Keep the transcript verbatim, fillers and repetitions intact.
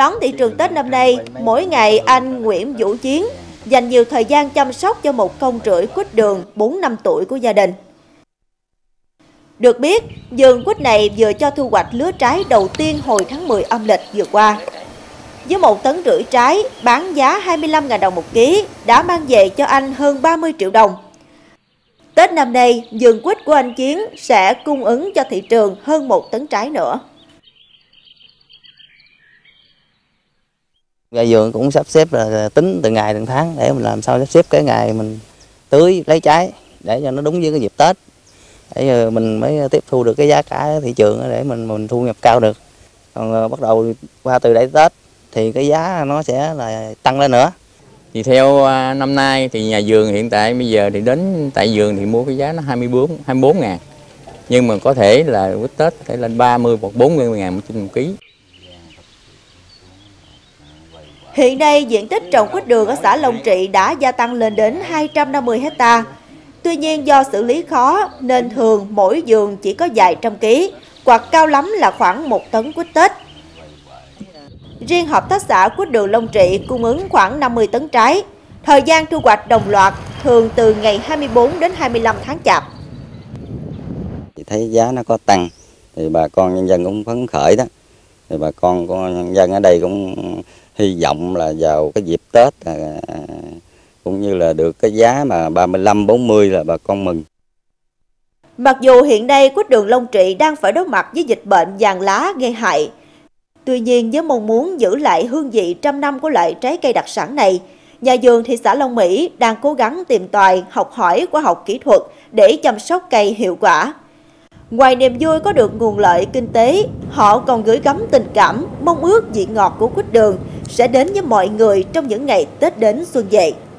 Đón thị trường Tết năm nay, mỗi ngày anh Nguyễn Vũ Chiến dành nhiều thời gian chăm sóc cho một con rưỡi quýt đường bốn năm tuổi của gia đình. Được biết, vườn quýt này vừa cho thu hoạch lứa trái đầu tiên hồi tháng mười âm lịch vừa qua. Với một tấn rưỡi trái, bán giá hai mươi lăm nghìn đồng một ký, đã mang về cho anh hơn ba mươi triệu đồng. Tết năm nay, vườn quýt của anh Chiến sẽ cung ứng cho thị trường hơn một tấn trái nữa. Nhà vườn cũng sắp xếp là tính từ ngày từng tháng để mình làm sao sắp xếp cái ngày mình tưới lấy trái để cho nó đúng với cái dịp Tết, để mình mới tiếp thu được cái giá cả thị trường để mình mình thu nhập cao được. Còn bắt đầu qua từ đây Tết thì cái giá nó sẽ là tăng lên nữa. Thì theo năm nay thì nhà vườn hiện tại bây giờ thì đến tại vườn thì mua cái giá nó hai mươi bốn ngàn. Nhưng mà có thể là quýt Tết có thể lên ba mươi hoặc bốn mươi ngàn một ký. Hiện nay, diện tích trồng quýt đường ở xã Long Trị đã gia tăng lên đến hai trăm năm mươi héc ta. Tuy nhiên do xử lý khó nên thường mỗi vườn chỉ có vài trăm ký, hoặc cao lắm là khoảng một tấn quýt Tết. Riêng hợp tác xã quýt đường Long Trị cung ứng khoảng năm mươi tấn trái. Thời gian thu hoạch đồng loạt thường từ ngày hai mươi tư đến hai mươi lăm tháng Chạp. Thì thấy giá nó có tăng thì bà con nhân dân cũng phấn khởi đó. Thì bà con con nhân dân ở đây cũng hy vọng là vào cái dịp Tết cũng như là được cái giá mà ba mươi lăm bốn mươi là bà con mừng. Mặc dù hiện nay quýt đường Long Trị đang phải đối mặt với dịch bệnh vàng lá gây hại, tuy nhiên với mong muốn giữ lại hương vị trăm năm của loại trái cây đặc sản này, nhà vườn thị xã Long Mỹ đang cố gắng tìm tòi, học hỏi khoa học kỹ thuật để chăm sóc cây hiệu quả. Ngoài niềm vui có được nguồn lợi kinh tế, họ còn gửi gắm tình cảm, mong ước vị ngọt của quýt đường sẽ đến với mọi người trong những ngày Tết đến xuân về.